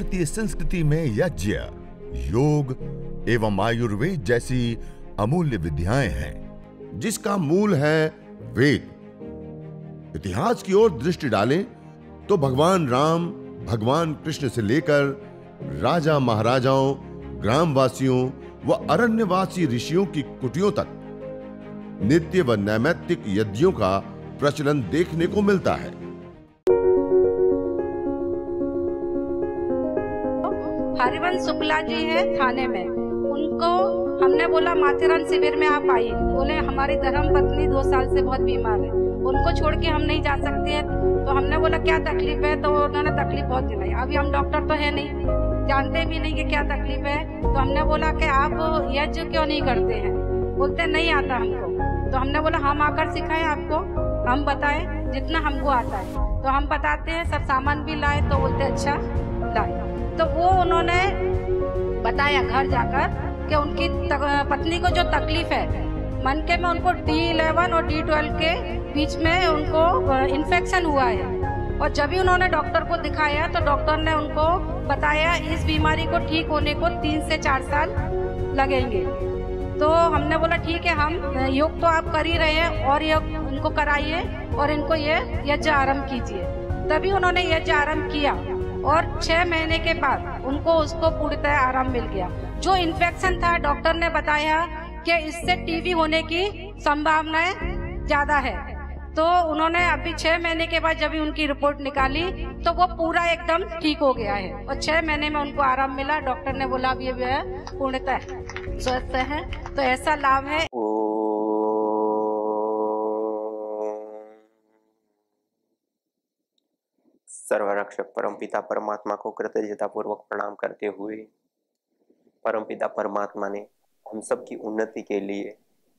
भारतीय संस्कृति में यज्ञ, योग एवं आयुर्वेद जैसी अमूल्य विद्याएं हैं, जिसका मूल है वेद। इतिहास की ओर दृष्टि डालें तो भगवान राम, भगवान कृष्ण से लेकर राजा महाराजाओं, ग्रामवासियों व अरण्यवासी ऋषियों की कुटियों तक नित्य व नैमित्तिक यज्ञों का प्रचलन देखने को मिलता है। हरिवंश शुक्ला जी है थाने में, उनको हमने बोला माथेरान शिविर में आप आइए। बोले हमारी धर्म पत्नी 2 साल से बहुत बीमार है, उनको छोड़ के हम नहीं जा सकते हैं। तो हमने बोला क्या तकलीफ है, तो उन्होंने तकलीफ बहुत दिलाई। अभी हम डॉक्टर तो है नहीं, जानते भी नहीं कि क्या तकलीफ है। तो हमने बोला कि आप यज्ञ क्यों नहीं करते हैं? बोलते नहीं आता हमको। तो हमने बोला हम आकर सिखाएं आपको, हम बताएं जितना हमको आता है। तो हम बताते हैं, सब सामान भी लाए। तो बोलते अच्छा लाए। तो वो उन्होंने बताया घर जाकर कि उनकी पत्नी को जो तकलीफ है मन के में, उनको D11 और D12 के बीच में उनको इन्फेक्शन हुआ है। और जब भी उन्होंने डॉक्टर को दिखाया तो डॉक्टर ने उनको बताया इस बीमारी को ठीक होने को 3 से 4 साल लगेंगे। तो हमने बोला ठीक है, हम योग तो आप कर ही रहे हैं और योग उनको कराइए और इनको ये यज्ञ आरंभ कीजिए। तभी उन्होंने यज्ञ आरंभ किया और 6 महीने के बाद उनको उसको पूर्णतः आराम मिल गया। जो इन्फेक्शन था डॉक्टर ने बताया कि इससे टीबी होने की संभावनाएं ज्यादा है। तो उन्होंने अभी 6 महीने के बाद जब उनकी रिपोर्ट निकाली तो वो पूरा एकदम ठीक हो गया है और 6 महीने में उनको आराम मिला। डॉक्टर ने बोला अब ये पूर्णतः स्वस्थ है। तो ऐसा लाभ है। सर्वरक्षक परमपिता परमात्मा को कृतज्ञता पूर्वक प्रणाम करते हुए, परमपिता परमात्मा ने हम सब की उन्नति के लिए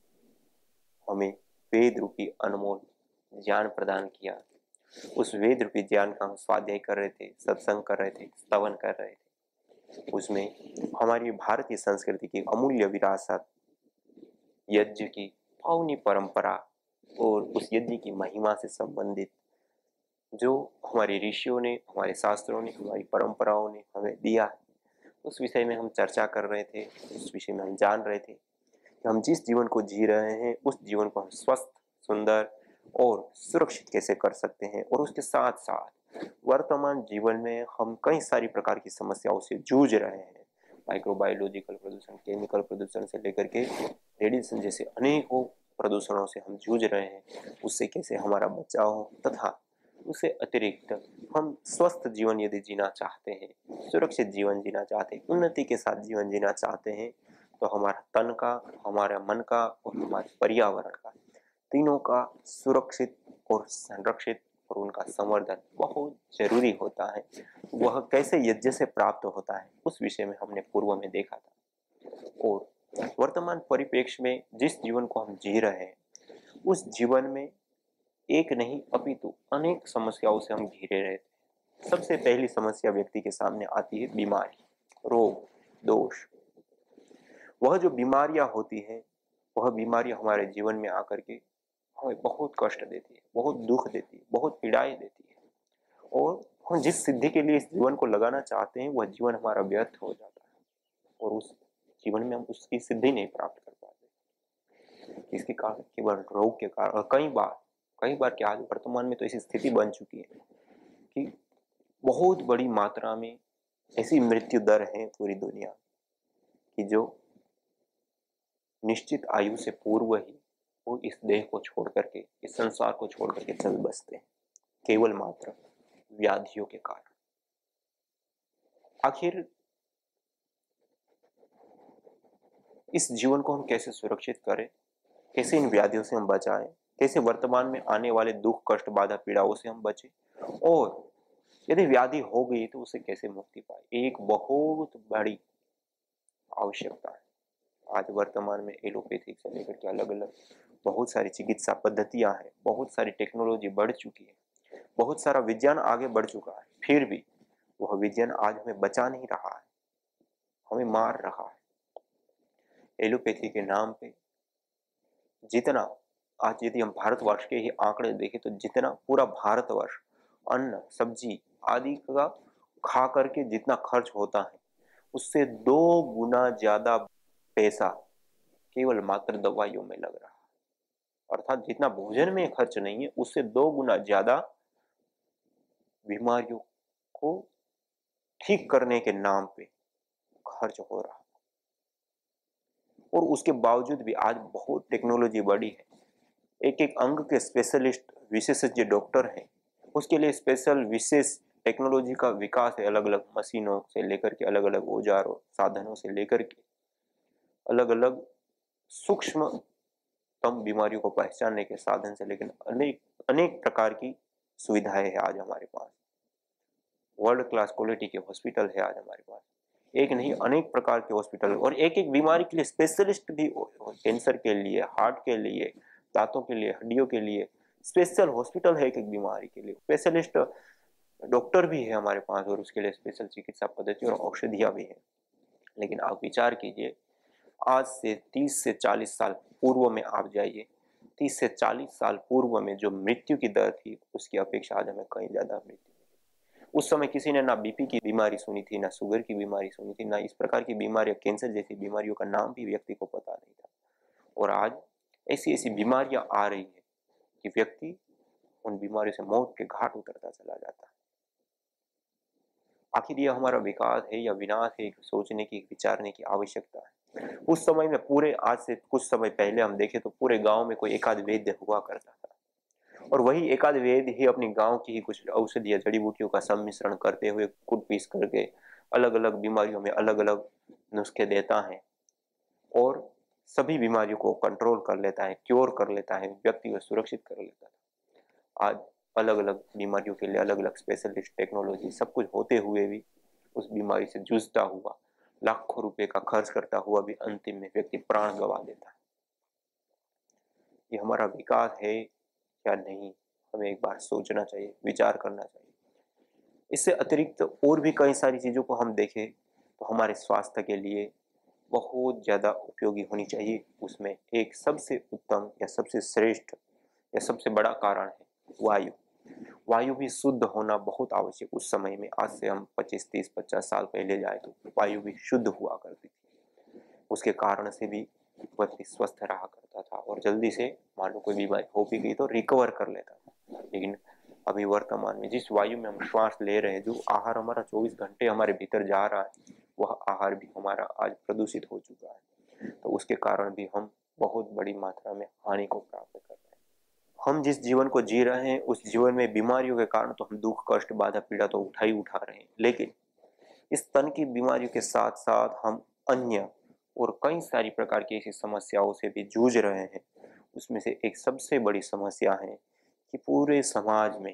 हमें वेद रूपी अनमोल ज्ञान प्रदान किया। उस वेद रूपी ज्ञान का हम स्वाध्याय कर रहे थे, सत्संग कर रहे थे, स्तवन कर रहे थे। उसमें हमारी भारतीय संस्कृति की अमूल्य विरासत, यज्ञ की पावनी परंपरा और उस यज्ञ की महिमा से संबंधित जो हमारे ऋषियों ने, हमारे शास्त्रों ने, हमारी परंपराओं ने हमें दिया है, उस विषय में हम चर्चा कर रहे थे। उस विषय में हम जान रहे थे कि हम जिस जीवन को जी रहे हैं उस जीवन को हम स्वस्थ, सुंदर और सुरक्षित कैसे कर सकते हैं। और उसके साथ साथ वर्तमान जीवन में हम कई सारी प्रकार की समस्याओं से जूझ रहे हैं। माइक्रोबायोलॉजिकल प्रदूषण, केमिकल प्रदूषण से लेकर के रेडिएशन जैसे अनेकों प्रदूषणों से हम जूझ रहे हैं। उससे कैसे हमारा बचाव हो, तथा उससे अतिरिक्त हम स्वस्थ जीवन यदि जीना चाहते हैं, सुरक्षित जीवन जीना चाहते हैं, उन्नति के साथ जीवन जीना चाहते हैं, तो हमारा तन का, हमारा मन का और हमारे पर्यावरण का, तीनों का सुरक्षित और संरक्षित और उनका संवर्धन बहुत जरूरी होता है। वह कैसे यज्ञ से प्राप्त होता है उस विषय में हमने पूर्व में देखा था। और वर्तमान परिप्रेक्ष्य में जिस जीवन को हम जी रहे हैं उस जीवन में एक नहीं अपितु अनेक समस्याओं से हम घिरे रहते हैं। सबसे पहली समस्या व्यक्ति के सामने आती है बीमारी, रोग, दोष। वह जो बीमारियां होती हैं, वह बीमारियां हमारे जीवन में आकर के हमें बहुत कष्ट देती है, बहुत दुख देती है, बहुत पीड़ाएं देती है। और हम जिस सिद्धि के लिए इस जीवन को लगाना चाहते हैं वह जीवन हमारा व्यर्थ हो जाता है और उस जीवन में हम उसकी सिद्धि नहीं प्राप्त कर पाते। इसके कारण केवल रोग के कारण, और कई बार क्या आज वर्तमान में तो ऐसी स्थिति बन चुकी है कि बहुत बड़ी मात्रा में ऐसी मृत्यु दर है पूरी दुनिया कि जो निश्चित आयु से पूर्व ही वो इस देह को छोड़ करके, इस संसार को छोड़ करके चल बसते हैं, केवल मात्र व्याधियों के कारण। आखिर इस जीवन को हम कैसे सुरक्षित करें, कैसे इन व्याधियों से हम बचाएं, कैसे वर्तमान में आने वाले दुख, कष्ट, बाधा, पीड़ाओं से हम बचें, और यदि व्याधि हो गई तो उसे कैसे मुक्ति पाए, एक बहुत बड़ी आवश्यकता है। आज वर्तमान में एलोपैथिक से लेकर के अलग अलग बहुत सारी चिकित्सा पद्धतियां हैं, बहुत सारी टेक्नोलॉजी बढ़ चुकी है, बहुत सारा विज्ञान आगे बढ़ चुका है। फिर भी वह विज्ञान आज हमें बचा नहीं रहा है, हमें मार रहा है। एलोपैथी के नाम पे जितना आज, यदि हम भारतवर्ष के ही आंकड़े देखें तो जितना पूरा भारतवर्ष अन्न, सब्जी आदि का खा करके जितना खर्च होता है उससे 2 गुना ज्यादा पैसा केवल मात्र दवाइयों में लग रहा है। अर्थात जितना भोजन में खर्च नहीं है उससे 2 गुना ज्यादा बीमारियों को ठीक करने के नाम पे खर्च हो रहा है। और उसके बावजूद भी आज बहुत टेक्नोलॉजी बढ़ी है, एक एक अंग के स्पेशलिस्ट विशेषज्ञ डॉक्टर हैं, उसके लिए स्पेशल विशेष टेक्नोलॉजी का विकास है, अलग अलग मशीनों से लेकर के अलग अलग औजारों साधनों से लेकर के अलग अलग सूक्ष्मतम बीमारियों को पहचानने के साधन से लेकर अनेक अनेक प्रकार की सुविधाएं है आज हमारे पास। वर्ल्ड क्लास क्वालिटी के हॉस्पिटल है आज हमारे पास, एक नहीं अनेक प्रकार के हॉस्पिटल, और एक एक बीमारी के लिए स्पेशलिस्ट भी, कैंसर के लिए, हार्ट के लिए, दांतों के लिए, हड्डियों के लिए स्पेशल हॉस्पिटल है, एक एक बीमारी के लिए स्पेशलिस्ट डॉक्टर भी है हमारे पास, और उसके लिए स्पेशल चिकित्सा पद्धति और औषधियां भी है। लेकिन आप विचार कीजिए, आज से 30 से 40 साल पूर्व में आप जाइए, 30 से 40 साल पूर्व में जो मृत्यु की दर थी उसकी अपेक्षा आज हमें कहीं ज्यादा मृत्यु। उस समय किसी ने ना बीपी की बीमारी सुनी थी, ना शुगर की बीमारी सुनी थी, ना इस प्रकार की बीमारियां, कैंसर जैसी बीमारियों का नाम भी व्यक्ति को पता नहीं था। और आज ऐसी ऐसी बीमारियां आ रही है कि व्यक्ति उन बीमारियों से मौत के घाट उतरता चला जाता है। आखिर यह हमारा विकास है या विनाश है, सोचने की, विचारने की आवश्यकता है। उस समय में पूरे, आज से कुछ समय पहले हम देखें तो पूरे गांव में कोई एकाध वैद्य हुआ करता था, और वही एकाध वैद्य ही अपनी गांव की ही कुछ औषधि या जड़ी बूटियों का सम्मिश्रण करते हुए कूट पीस करके अलग अलग बीमारियों में अलग अलग नुस्खे देता है और सभी बीमारियों को कंट्रोल कर लेता है, क्योर कर लेता है, व्यक्ति को सुरक्षित कर लेता है। आज अलग अलग बीमारियों के लिए अलग अलग स्पेशलिस्ट टेक्नोलॉजी सब कुछ होते हुए भी उस बीमारी से जूझता हुआ, लाखों रुपए का खर्च करता हुआ भी अंतिम में व्यक्ति प्राण गंवा देता है। ये हमारा विकास है या नहीं, हमें एक बार सोचना चाहिए, विचार करना चाहिए। इससे अतिरिक्त और भी कई सारी चीजों को हम देखें तो हमारे स्वास्थ्य के लिए बहुत ज्यादा उपयोगी होनी चाहिए। उसमें एक सबसे उत्तम या सबसे श्रेष्ठ या सबसे बड़ा कारण है वायु। वायु भी शुद्ध होना बहुत आवश्यक। उस समय में, आज से हम 25, 30, 50 साल पहले जाए तो वायु भी शुद्ध हुआ करती थी, उसके कारण से भी व्यक्ति स्वस्थ रहा करता था और जल्दी से मान लो कोई बीमारी हो भी गई तो रिकवर कर लेता था। लेकिन अभी वर्तमान में जिस वायु में हम श्वास ले रहे हैं, जो आहार हमारा 24 घंटे हमारे भीतर जा रहा है, वह आहार भी हमारा आज प्रदूषित हो चुका है, तो उसके कारण भी हम बहुत बड़ी मात्रा में हानि को प्राप्त कर रहे हैं। हम जिस जीवन को जी रहे हैं उस जीवन में बीमारियों के कारण तो हम दुख, कष्ट, बाधा, पीड़ा तो उठा रहे हैं, लेकिन इस तन की बीमारियों के साथ साथ हम अन्य और कई सारी प्रकार की ऐसी समस्याओं से भी जूझ रहे हैं। उसमें से एक सबसे बड़ी समस्या है कि पूरे समाज में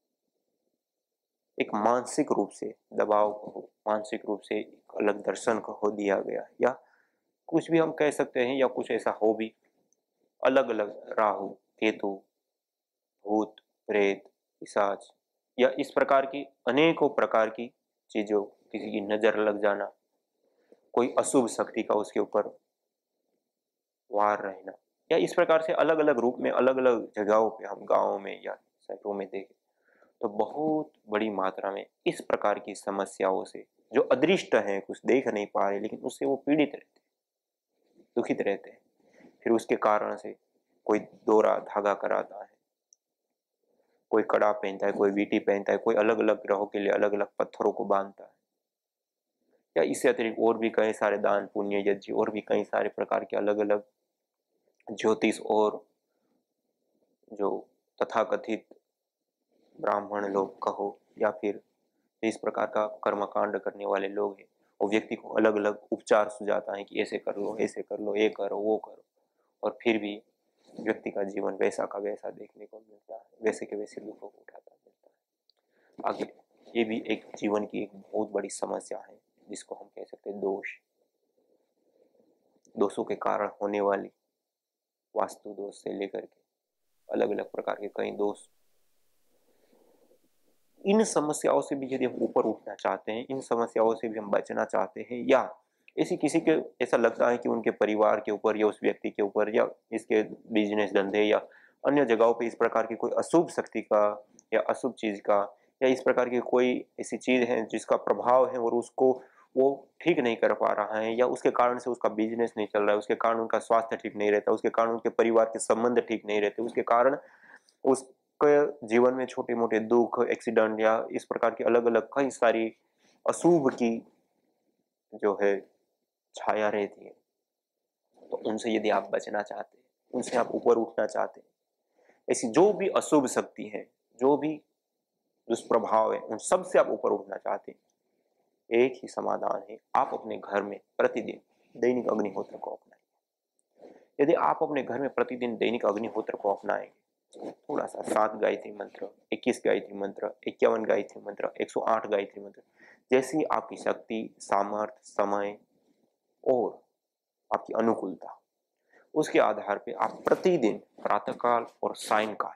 एक मानसिक रूप से दबाव को, मानसिक रूप से एक अलग दर्शन को दिया गया, या कुछ भी हम कह सकते हैं, या कुछ ऐसा हो भी, अलग अलग राहु, केतु, भूत, प्रेत, पिशाच या इस प्रकार की अनेकों प्रकार की चीजों, किसी की नजर लग जाना, कोई अशुभ शक्ति का उसके ऊपर वार रहना, या इस प्रकार से अलग अलग रूप में अलग अलग जगहों पे हम गांवों में या शहरों में देखें तो बहुत बड़ी मात्रा में इस प्रकार की समस्याओं से, जो अदृष्ट हैं, कुछ देख नहीं पा रहे, लेकिन उससे वो पीड़ित रहते, दुखित रहते हैं। फिर उसके कारण से कोई दोरा धागा कराता है, कोई कड़ा पहनता है, कोई वीटी पहनता है, कोई अलग अलग ग्रहों के लिए अलग अलग पत्थरों को बांधता है, या इससे अतिरिक्त और भी कई सारे दान, पुण्य, यज्ञ और भी कई सारे प्रकार के अलग अलग ज्योतिष और जो तथाकथित ब्राह्मण लोग कहो, या फिर इस प्रकार का कर्मकांड करने वाले लोग हैं, वो व्यक्ति को अलग अलग उपचार सुझाता है कि ऐसे कर लो, ऐसे कर लो, ये करो, वो करो, और फिर भी व्यक्ति का जीवन वैसा का वैसा देखने को मिलता है, वैसे के वैसे दुखों को उठाता मिलता है। आगे ये भी एक जीवन की एक बहुत बड़ी समस्या है, जिसको हम कह सकते हैं दोष। दोषों के कारण होने वाली वास्तु दोष से लेकर के अलग अलग प्रकार के कई दोष, इन समस्याओं से भी यदि हम ऊपर उठना चाहते हैं, इन समस्याओं से भी हम बचना चाहते हैं, या ऐसी किसी के ऐसा लगता है कि उनके परिवार के ऊपर या उस व्यक्ति के ऊपर या इसके बिजनेस धंधे या अन्य जगहों पे इस प्रकार की कोई अशुभ शक्ति का या अशुभ चीज का या इस प्रकार की कोई ऐसी चीज है जिसका प्रभाव है और उसको वो ठीक नहीं कर पा रहा है, या उसके कारण से उसका बिजनेस नहीं चल रहा है, उसके कारण उनका स्वास्थ्य ठीक नहीं रहता, उसके कारण उनके परिवार के संबंध ठीक नहीं रहते, उसके कारण उसके जीवन में छोटे मोटे दुख, एक्सीडेंट या इस प्रकार की अलग अलग कई सारी अशुभ की जो है छाया रहती है, तो उनसे यदि आप बचना चाहते हैं, उनसे आप ऊपर उठना चाहते हैं, ऐसी जो भी अशुभ शक्ति है, जो भी दुष्प्रभाव है, उन सब से आप ऊपर उठना चाहते हैं, एक ही समाधान है, आप अपने घर में प्रतिदिन दैनिक अग्निहोत्र को अपनाएं। यदि आप अपने घर में प्रतिदिन दैनिक अग्निहोत्र को अपनाएंगे, थोड़ा सा 7 गायत्री मंत्र, 21 गायत्री मंत्र, 51 गायत्री मंत्र, 108 गायत्री मंत्र, जैसी आपकी शक्ति, सामर्थ्य, समय और आपकी अनुकूलता, उसके आधार पे आप प्रतिदिन प्रातःकाल और सायंकाल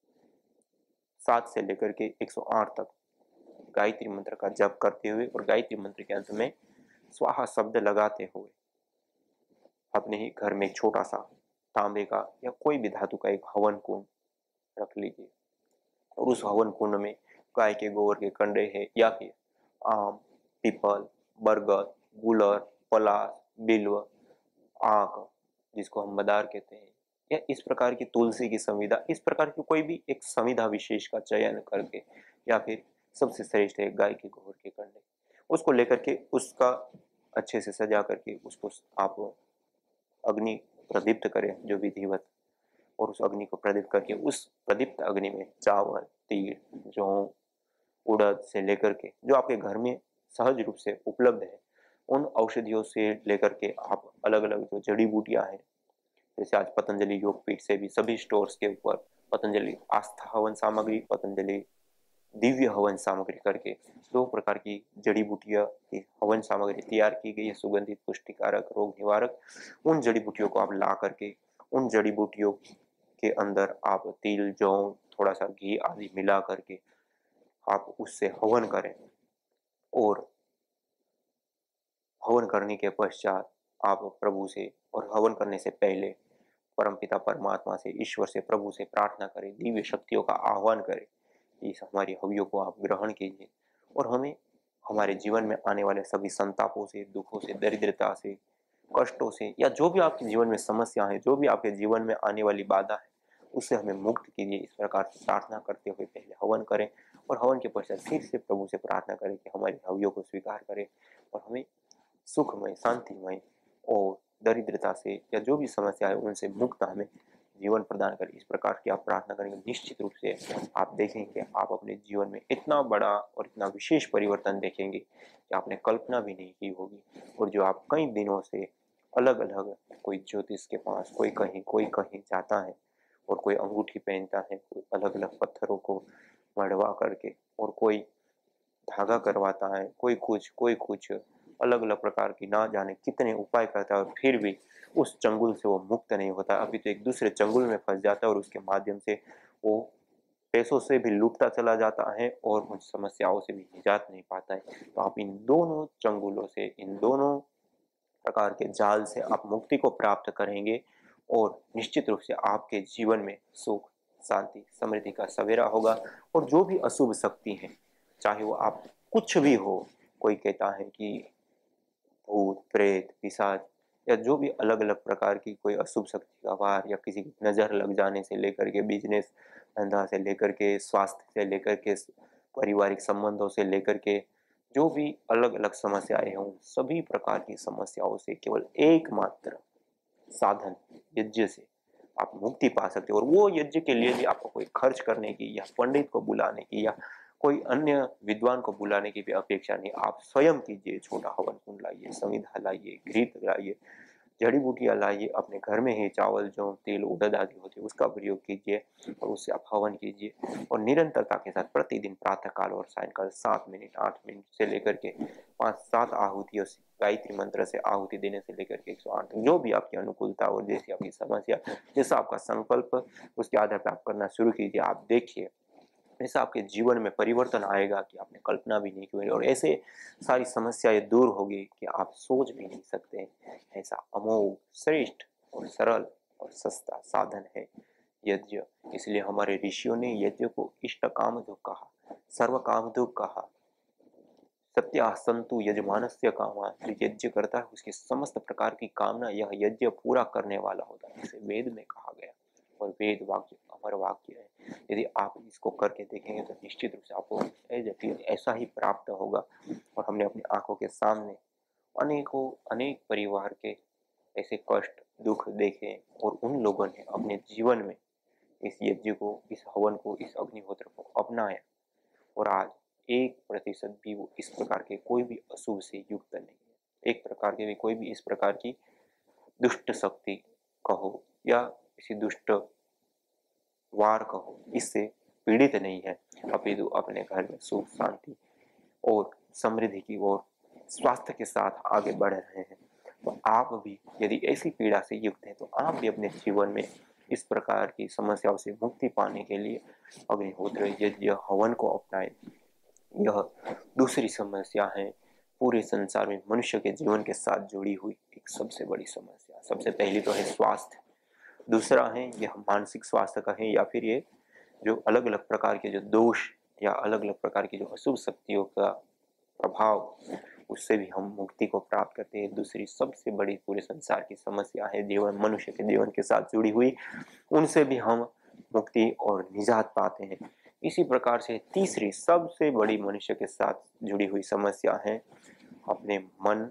7 से लेकर के 108 तक गायत्री मंत्र का जप करते हुए और गायत्री मंत्र के अंत में स्वाहा शब्द लगाते हुए अपने ही घर में एक छोटा सा तांबे का या कोई भी धातु का एक हवन कुंड रख लीजिए, और उस हवन कुंड में गाय के गोबर के कंडे है या फिर आम, पीपल, बरगद, गुलर, पलाश, बिल्व, आक जिसको हम मदार कहते हैं, या इस प्रकार की तुलसी की संविधा, इस प्रकार की कोई भी एक संविधा विशेष का चयन करके, या फिर सबसे श्रेष्ठ है गाय के गोबर के कंडे, उसको लेकर के उसका अच्छे से सजा करके उसको आप अग्नि प्रदीप्त करें जो विधिवत, और उस अग्नि को प्रदीप्त करके उस प्रदीप्त अग्नि में चावल, तिल, जौ, उड़द से लेकर के जो आपके घर में सहज रूप से उपलब्ध है, उन औषधियों से लेकर के आप अलग अलग जो जड़ी बूटियां हैं, जैसे आज पतंजलि योगपीठ से भी सभी स्टोर्स के ऊपर पतंजलि आस्था हवन सामग्री, पतंजलि दिव्य हवन सामग्री करके 2 प्रकार की जड़ी बूटियां की हवन सामग्री तैयार की गई है, सुगंधित, पुष्टिकारक, रोग निवारक। उन जड़ी बूटियों को आप ला करके उन जड़ी बूटियों के अंदर आप तिल, जौ, थोड़ा सा घी आदि मिला करके आप उससे हवन करें, और हवन करने के पश्चात आप प्रभु से, और हवन करने से पहले परमपिता परमात्मा से, ईश्वर से, प्रभु से प्रार्थना करें, दिव्य शक्तियों का आह्वान करें, इस हमारी हवियों को आप ग्रहण कीजिए और हमें हमारे जीवन में आने वाले सभी संतापों से, दुखों से, दरिद्रता से, कष्टों से, या जो भी आपके जीवन में समस्या है, जो भी आपके जीवन में आने वाली बाधा है, उससे हमें मुक्त कीजिए। इस प्रकार से प्रार्थना करते हुए पहले हवन करें, और हवन के पश्चात फिर से प्रभु से प्रार्थना करें कि हमारी हवियों को स्वीकार करें और हमें सुखमय, शांतिमय और दरिद्रता से या जो भी समस्या है उनसे मुक्त हमें जीवन प्रदान करें। इस प्रकार की आप प्रार्थना करेंगे, निश्चित रूप से आप देखेंगे आप अपने जीवन में इतना बड़ा और इतना विशेष परिवर्तन देखेंगे कि आपने कल्पना भी नहीं की होगी। और जो आप कई दिनों से अलग अलग, कोई ज्योतिष के पास, कोई कहीं जाता है और कोई अंगूठी पहनता है, कोई अलग अलग पत्थरों को मढ़वा करके, और कोई धागा करवाता है, कोई कुछ अलग अलग प्रकार की ना जाने कितने उपाय करता है, और फिर भी उस चंगुल से वो मुक्त नहीं होता, अभी तो एक दूसरे चंगुल में फंस जाता है और उसके माध्यम से वो पैसों से भी लूटता चला जाता है और उन समस्याओं से भी निजात नहीं पाता है। तो आप इन दोनों चंगुलों से, इन दोनों प्रकार के जाल से आप मुक्ति को प्राप्त करेंगे, और निश्चित रूप से आपके जीवन में सुख, शांति, समृद्धि का सवेरा होगा। और जो भी अशुभ शक्ति है, चाहे वो आप कुछ भी हो, कोई कहता है कि भूत, प्रेत, पिशाच, या जो भी अलग अलग प्रकार की कोई अशुभ शक्ति का वार, या किसी की नजर लग जाने से लेकर के बिजनेस धंधा से लेकर के स्वास्थ्य से लेकर के पारिवारिक संबंधों से लेकर के जो भी अलग अलग समस्याएं हों, सभी प्रकार की समस्याओं से केवल एकमात्र साधन यज्ञ से आप मुक्ति पा सकते हो। और वो यज्ञ के लिए भी आपको कोई खर्च करने की या पंडित को बुलाने की या कोई अन्य विद्वान को बुलाने की भी अपेक्षा नहीं, आप स्वयं कीजिए। छोटा हवन कुंड लाइए, संविधा लाइए, घृत लाइए, जड़ी बूटियां लाइए, अपने घर में ही चावल, जौ, तिल, उड़द आदि होती है उसका प्रयोग कीजिए और उससे आप हवन कीजिए। और निरंतरता के साथ प्रतिदिन प्रातःकाल और सायंकाल 7 मिनट, 8 मिनट से लेकर के 5-7 आहुतियों से, गायत्री मंत्र से आहुति देने से लेकर के 108, जो भी आपकी अनुकूलता और जैसी आपकी समस्या, जैसा आपका संकल्प, उसके आधार पर आप करना शुरू कीजिए। आप देखिए ऐसा आपके जीवन में परिवर्तन आएगा कि आपने कल्पना भी नहीं की, और ऐसे सारी समस्याएं दूर होगी कि आप सोच भी नहीं सकते। ऐसा अमोघ, श्रेष्ठ और सरल और सस्ता साधन है यज्ञ। इसलिए हमारे ऋषियों ने यज्ञ को इष्ट काम जो कहा, सर्व कामधु कहा, सत्या संतु यजमानस्य कामा, जो यज्ञ करता है उसकी समस्त प्रकार की कामना यह यज्ञ पूरा करने वाला होता है, इसे वेद में कहा गया। और वेद वाक्य अमर वाक्य है, यदि आप इसको करके देखेंगे तो निश्चित रूप से आपको ऐसा ही प्राप्त होगा। और हमने अपनी आंखों के सामने अनेक परिवार के ऐसे कष्ट दुख देखे, और उन लोगों ने अपने जीवन में इस यज्ञ को, इस हवन को, इस अग्निहोत्र को अपनाया, और आज 1% भी वो इस प्रकार के कोई भी अशुभ से युक्त नहीं है। एक प्रकार के भी कोई भी इस प्रकार की दुष्ट शक्ति कहो या किसी दुष्ट वार कहो, इससे पीड़ित नहीं है, अपितु अपने घर में सुख शांति और समृद्धि की ओर स्वास्थ्य के साथ आगे बढ़ रहे हैं। तो आप भी यदि ऐसी पीड़ा से युक्त हैं तो आप भी अपने जीवन में इस प्रकार की समस्याओं से मुक्ति पाने के लिए अग्निहोत्र यज्ञ हवन को अपनाएं। यह दूसरी समस्या है पूरे संसार में मनुष्य के जीवन के साथ जुड़ी हुई एक सबसे बड़ी समस्या। सबसे पहली तो है स्वास्थ्य, दूसरा है यह मानसिक स्वास्थ्य का है, या फिर ये जो अलग अलग प्रकार के जो दोष या अलग अलग प्रकार की जो अशुभ शक्तियों का प्रभाव, उससे भी हम मुक्ति को प्राप्त करते हैं। दूसरी सबसे बड़ी पूरे संसार की समस्या है जीवन, मनुष्य के जीवन के साथ जुड़ी हुई, उनसे भी हम मुक्ति और निजात पाते हैं। इसी प्रकार से तीसरी सबसे बड़ी मनुष्य के साथ जुड़ी हुई समस्या है अपने मन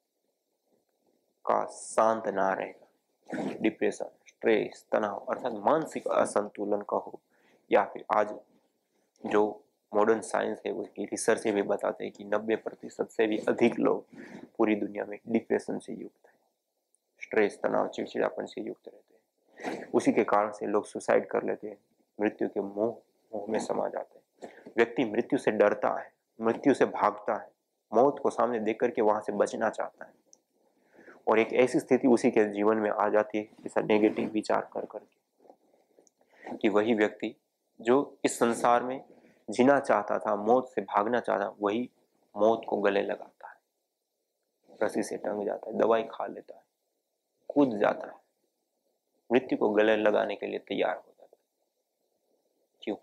का शांत ना रहना, डिप्रेशन, स्ट्रेस, तनाव अर्थात मानसिक असंतुलन कहो, या फिर आज जो मॉडर्न साइंस है उसकी रिसर्च भी बताते हैं कि 90% से भी अधिक लोग पूरी दुनिया में डिप्रेशन से युक्त है, स्ट्रेस, तनाव, चिड़चिड़ापन से युक्त रहते हैं। उसी के कारण से लोग सुसाइड कर लेते हैं, मृत्यु के मोह में समा जाते हैं। व्यक्ति मृत्यु से डरता है, मृत्यु से भागता है, मौत को सामने देख करके वहां से बचना चाहता है, और एक ऐसी स्थिति उसी के जीवन में आ जाती है ऐसा नेगेटिव विचार कर करके कि वही व्यक्ति जो इस संसार में जीना चाहता था, मौत से भागना चाहता, वही मौत को गले लगाता है, रस्सी से टंग जाता है, दवाई खा लेता है, कूद जाता है, मृत्यु को गले लगाने के लिए तैयार हो जाता है। क्यों?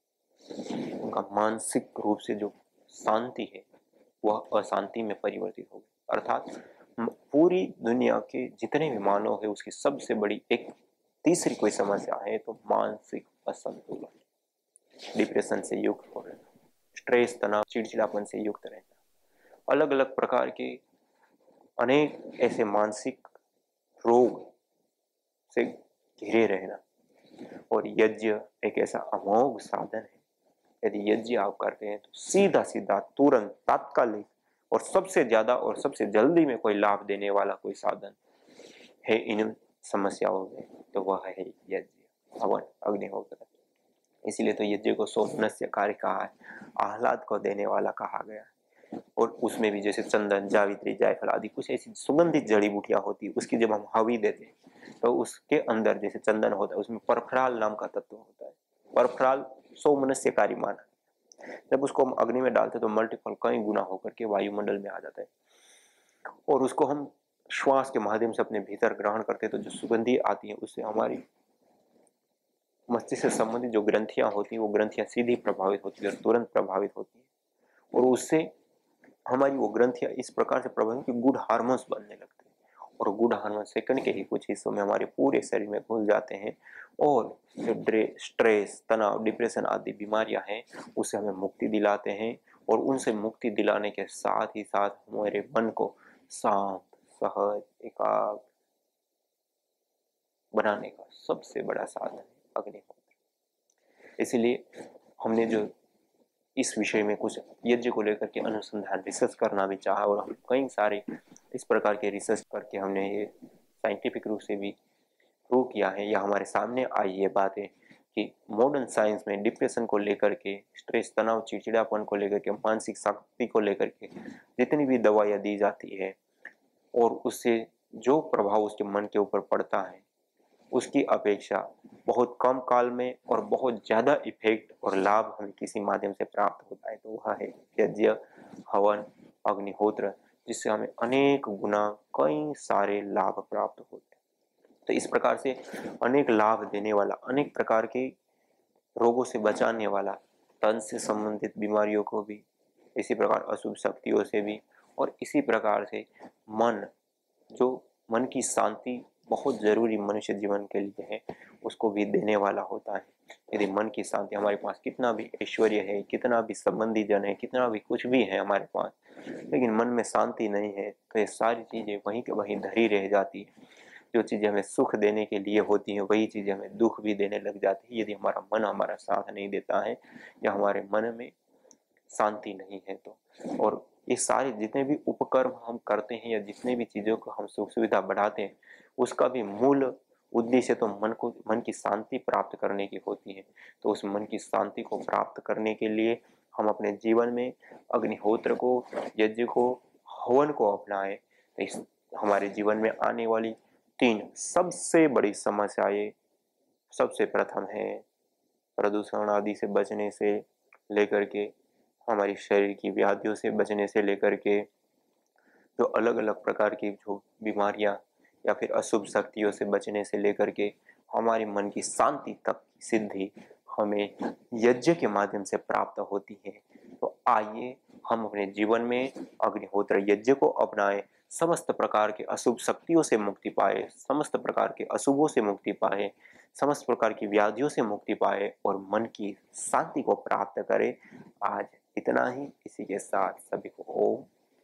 उनका मानसिक रूप से जो शांति है वह अशांति में परिवर्तित हो गई। अर्थात पूरी दुनिया के जितने भी मानव है उसकी सबसे बड़ी एक तीसरी कोई समस्या है तो मानसिक असंतुलन, डिप्रेशन से युक्त हो रहना, स्ट्रेस, तनाव, चिड़चिड़ापन से युक्त रहना, अलग अलग प्रकार के अनेक ऐसे मानसिक रोग से घिरे रहना। और यज्ञ एक ऐसा अमोघ साधन है, यदि यज्ञ आप करते हैं तो सीधा सीधा तुरंत तात्कालिक और सबसे ज्यादा और सबसे जल्दी में कोई लाभ देने वाला कोई साधन है इन समस्याओं में, तो वह है यज्ञ, हवन, अग्निहोत्र। इसीलिए तो यज्ञ को सोमनस्य कार्य कहा है, आह्लाद को देने वाला कहा गया है। और उसमें भी जैसे चंदन, जावित्री, जायफल आदि कुछ ऐसी सुगंधित जड़ी बूटियां होती है, उसकी जब हम हवी देते हैं तो उसके अंदर जैसे चंदन होता है उसमें परफ्राल नाम का तत्व होता है। परफ्राल सोमनस्यकारी माना, जब उसको हम अग्नि में डालते तो मल्टीपल कई गुना होकर के वायुमंडल में आ जाता है, और उसको हम श्वास के माध्यम से अपने भीतर ग्रहण करते हैं तो जो सुगंधी आती है उससे हमारी मस्तिष्क से संबंधित जो ग्रंथियां होती हैं वो ग्रंथियां सीधी प्रभावित होती है और तुरंत प्रभावित होती है, और उससे हमारी वो ग्रंथियां इस प्रकार से प्रभावित कि गुड हार्मोन्स बनने लगते हैं, और गुड हार्मोन्स सेकंड के ही कुछ हिस्सों में हमारे पूरे शरीर में घुल जाते हैं, और जो स्ट्रेस, तनाव, डिप्रेशन आदि बीमारियां हैं उससे हमें मुक्ति दिलाते हैं। और उनसे मुक्ति दिलाने के साथ ही साथ हमारे मन को शांत, सहज, एकाग्र बनाने का सबसे बड़ा साधन है अग्निहोत्र। इसलिए हमने जो इस विषय में कुछ यज्ञ को लेकर के अनुसंधान, रिसर्च करना भी चाहा, और हम कई सारे इस प्रकार के रिसर्च करके हमने ये साइंटिफिक रूप से भी प्रूव किया है, या हमारे सामने आई ये बातें कि मॉडर्न साइंस में डिप्रेशन को लेकर के, स्ट्रेस, तनाव, चिड़चिड़ापन को लेकर के, मानसिक शक्ति को लेकर के जितनी भी दवाइयाँ दी जाती है और उससे जो प्रभाव उसके मन के ऊपर पड़ता है उसकी अपेक्षा बहुत कम काल में और बहुत ज़्यादा इफेक्ट और लाभ हमें किसी माध्यम से प्राप्त होता है, तो वह है यज्ञ, हवन, अग्निहोत्र, जिससे हमें अनेक गुना कई सारे लाभ प्राप्त होते हैं। तो इस प्रकार से अनेक लाभ देने वाला, अनेक प्रकार के रोगों से बचाने वाला तन से संबंधित बीमारियों को भी, इसी प्रकार अशुभ शक्तियों से भी, और इसी प्रकार से मन, जो मन की शांति बहुत जरूरी मनुष्य जीवन के लिए है, उसको भी देने वाला होता है। यदि मन की शांति, हमारे पास कितना भी ऐश्वर्य है, कितना भी संबंधी जन है, कितना भी कुछ भी है हमारे पास, लेकिन मन में शांति नहीं है तो ये सारी चीजें वहीं के वहीं धरी रह जाती है। जो चीजें हमें सुख देने के लिए होती हैं वही चीजें हमें दुख भी देने लग जाती है, यदि हमारा मन हमारा साथ नहीं देता है या हमारे मन में शांति नहीं है तो। और ये सारे जितने भी उपकर्म हम करते हैं या जितने भी चीजों को हम सुख सुविधा बढ़ाते हैं, उसका भी मूल उद्देश्य तो मन की शांति प्राप्त करने की होती है। तो उस मन की शांति को प्राप्त करने के लिए हम अपने जीवन में अग्निहोत्र को, यज्ञ को, हवन को अपनाएं। तो इस हमारे जीवन में आने वाली 3 सबसे बड़ी समस्याएं, सबसे प्रथम है प्रदूषण आदि से बचने से लेकर के, हमारी शरीर की व्याधियों से बचने से लेकर के, जो अलग अलग प्रकार की जो बीमारियां या फिर अशुभ शक्तियों से बचने से लेकर के हमारे मन की शांति तक की सिद्धि हमें यज्ञ के माध्यम से प्राप्त होती है। तो आइए हम अपने जीवन में अग्निहोत्र यज्ञ को अपनाएं, समस्त प्रकार के अशुभ शक्तियों से मुक्ति पाए, समस्त प्रकार के अशुभों से मुक्ति पाए, समस्त प्रकार की व्याधियों से मुक्ति पाए और मन की शांति को प्राप्त करें। आज इतना ही, इसी के साथ सभी को ओम।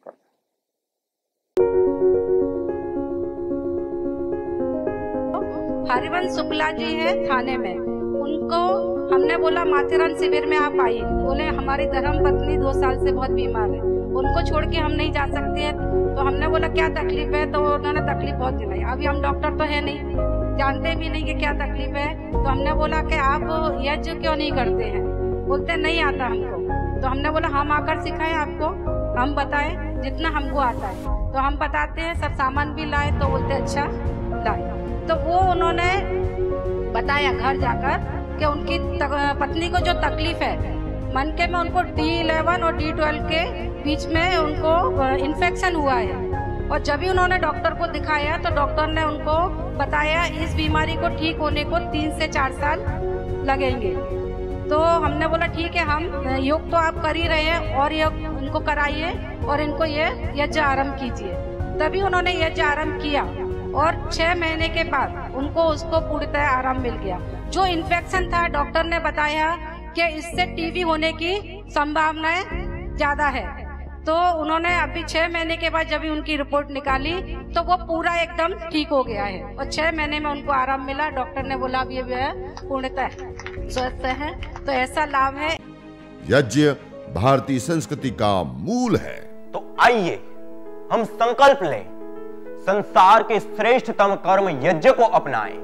हरिवंश शुक्ला जी है थाने में, उनको हमने बोला माथेरान शिविर में आप आइए। बोले हमारी धर्म पत्नी 2 साल से बहुत बीमार है, उनको छोड़ के हम नहीं जा सकते हैं। तो हमने बोला क्या तकलीफ है, तो उन्होंने तकलीफ बहुत दिलाई। अभी हम डॉक्टर तो है नहीं, जानते भी नहीं कि क्या तकलीफ है। तो हमने बोला कि आप यज्ञ क्यों नहीं करते हैं, बोलते नहीं आता हमको। तो हमने बोला हम आकर सिखाएं आपको, हम बताएं जितना हमको आता है। तो हम बताते हैं, सब सामान भी लाए। तो बोलते अच्छा लाए। तो वो उन्होंने बताया घर जाकर कि उनकी पत्नी को जो तकलीफ है मन के में, उनको D11 और D12 के बीच में उनको इन्फेक्शन हुआ है। और जब भी उन्होंने डॉक्टर को दिखाया तो डॉक्टर ने उनको बताया इस बीमारी को ठीक होने को 3 से 4 साल लगेंगे। तो हमने बोला ठीक है, हम योग तो आप कर ही रहे हैं और योग इनको कराइए और इनको ये यज्ञ आरंभ कीजिए। तभी उन्होंने यज्ञ आरंभ किया और 6 महीने के बाद उनको उसको पूर्णतः आराम मिल गया। जो इन्फेक्शन था डॉक्टर ने बताया कि इससे टीबी होने की संभावनाएं ज्यादा है। तो उन्होंने अभी 6 महीने के बाद जब उनकी रिपोर्ट निकाली तो वो पूरा एकदम ठीक हो गया है और 6 महीने में उनको आराम मिला। डॉक्टर ने बोला अब ये पूर्णतः स्वस्थ है। तो ऐसा लाभ है। यज्ञ भारतीय संस्कृति का मूल है। तो आइए हम संकल्प लें, संसार के श्रेष्ठतम कर्म यज्ञ को अपनाएं,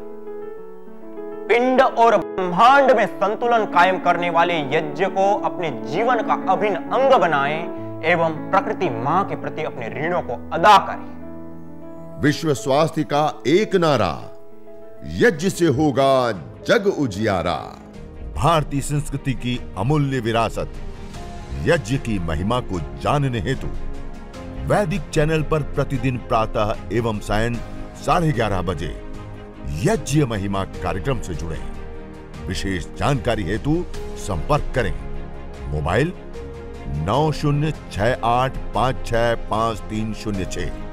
पिंड और ब्रह्मांड में संतुलन कायम करने वाले यज्ञ को अपने जीवन का अभिन्न अंग बनाएं एवं प्रकृति मां के प्रति अपने ऋणों को अदा करें। विश्व स्वास्थ्य का एक नारा, यज्ञ से होगा जग उजियारा। भारतीय संस्कृति की अमूल्य विरासत यज्ञ की महिमा को जानने हेतु वैदिक चैनल पर प्रतिदिन प्रातः एवं सायं 11:30 बजे यज्ञ महिमा कार्यक्रम से जुड़े। विशेष जानकारी हेतु संपर्क करें। मोबाइल 9068565306।